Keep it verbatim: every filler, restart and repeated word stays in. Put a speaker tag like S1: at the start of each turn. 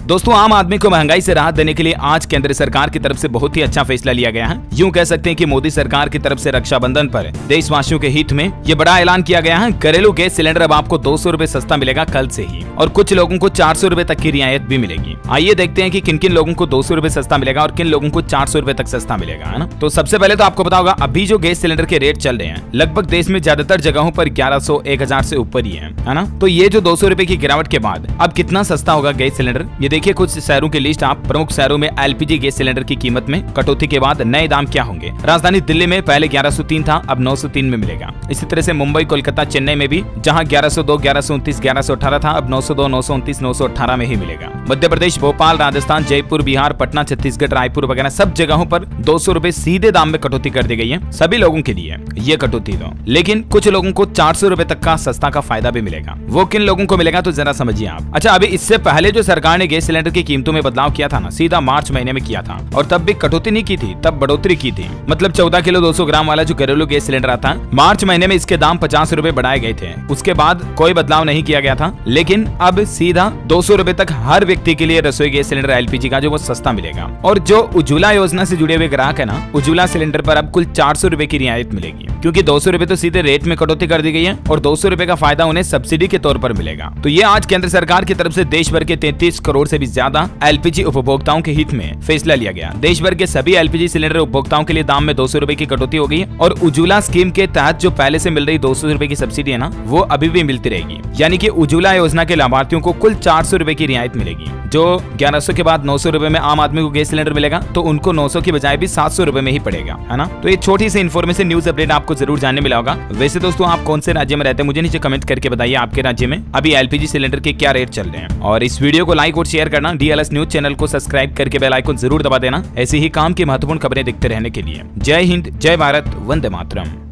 S1: दोस्तों, आम आदमी को महंगाई से राहत देने के लिए आज केंद्र सरकार की तरफ से बहुत ही अच्छा फैसला लिया गया है। यूं कह सकते हैं कि मोदी सरकार की तरफ से रक्षाबंधन पर देशवासियों के हित में ये बड़ा ऐलान किया गया है। घरेलू गैस सिलेंडर अब आपको दो सौ रूपए सस्ता मिलेगा कल से ही, और कुछ लोगों को चार सौ रूपए तक की रियायत भी मिलेगी। आइए देखते हैं कि किन किन लोगों को दो सौ रूपए सस्ता मिलेगा और किन लोगों को चार सौ रूपए तक सस्ता मिलेगा, है ना। तो सबसे पहले तो आपको पता होगा अभी जो गैस सिलेंडर के रेट चल रहे हैं लगभग देश में ज्यादातर जगहों पर ग्यारह सौ एक हजार से ऊपर ही है, है ना। तो ये जो दो सौ रूपए की गिरावट के बाद अब कितना सस्ता होगा गैस सिलेंडर, ये देखिए कुछ शहरों की लिस्ट। आप प्रमुख शहरों में एलपीजी गैस सिलेंडर की कीमत में कटौती के बाद नए दाम क्या होंगे। राजधानी दिल्ली में पहले ग्यारह सौ तीन था, अब नौ सौ तीन में मिलेगा। इसी तरह से मुंबई, कोलकाता, चेन्नई में भी जहां ग्यारह सौ दो, ग्यारह सौ उनतीस, ग्यारह सौ अठारह था, अब नौ सौ दो, नौ सौ उनतीस, नौ सौ अठारह में ही मिलेगा। मध्य प्रदेश, भोपाल, राजस्थान, जयपुर, बिहार, पटना, छत्तीसगढ़, रायपुर वगैरह सब जगहों पर दो सौ रूपए सीधे दाम में कटौती कर दी गई है सभी लोगों के लिए ये कटौती दो। लेकिन कुछ लोगों को चार सौ रूपए तक का सस्ता का फायदा भी मिलेगा। वो किन लोगों को मिलेगा तो जरा समझिए आप। अच्छा, अभी इससे पहले जो सरकार ने गैस सिलेंडर की कीमतों में बदलाव किया था ना, सीधा मार्च महीने में किया था, और तब भी कटौती नहीं की थी, तब बढ़ोतरी की थी। मतलब चौदह किलो दो सौ ग्राम वाला जो घरेलू गैस सिलेंडर आता है, मार्च महीने में इसके दाम पचास रूपए बढ़ाए गए थे। उसके बाद कोई बदलाव नहीं किया गया था, लेकिन अब सीधा दो सौ रूपए तक हर व्यक्ति के लिए रसोई गैस सिलेंडर एलपीजी का जो वो सस्ता मिलेगा। और जो उज्ज्वला योजना से जुड़े हुए ग्राहक है ना, उज्ज्वला सिलेंडर पर अब कुल चार सौ रूपए की रियायत मिलेगी, क्योंकि दो सौ रूपए तो सीधे रेट में कटौती कर दी गई है और दो सौ रूपए का फायदा उन्हें सब्सिडी के तौर पर मिलेगा। तो ये आज केंद्र सरकार की तरफ से देश भर के तैंतीस करोड़ से भी ज्यादा एलपीजी उपभोक्ताओं के हित में फैसला लिया गया। देश भर के सभी एलपीजी सिलेंडर उपभोक्ताओं के लिए दाम में दो सौ रूपए की कटौती हो गई, और उज्ज्वला स्कीम के तहत जो पहले से मिल रही दो सौ रूपए की सब्सिडी है ना, वो अभी भी मिलती रहेगी। यानी कि उज्ज्वला योजना के लाभार्थियों को कुल चार सौ रूपए की रियायत मिलेगी। जो ग्यारह सौ के बाद नौ सौ रूपए में आम आदमी को गैस सिलेंडर मिलेगा, तो उनको नौ सौ की बजाय भी सात सौ रूपए में ही पड़ेगा, है ना। तो ये छोटी सी इन्फॉर्मेशन न्यूज अपडेट आपको जरूर जानने मिला होगा। वैसे दोस्तों, आप कौन से राज्य में रहते हैं मुझे नीचे कमेंट करके बताइए आपके राज्य में अभी एलपीजी सिलेंडर के क्या रेट चल रहे हैं। और इस वीडियो को लाइक और शेयर करना, डीएलएस न्यूज चैनल को सब्सक्राइब करके बेल आइकन जरूर दबा देना, ऐसी ही काम की महत्वपूर्ण खबरें देखते रहने के लिए। जय हिंद, जय भारत, वंदे मातरम।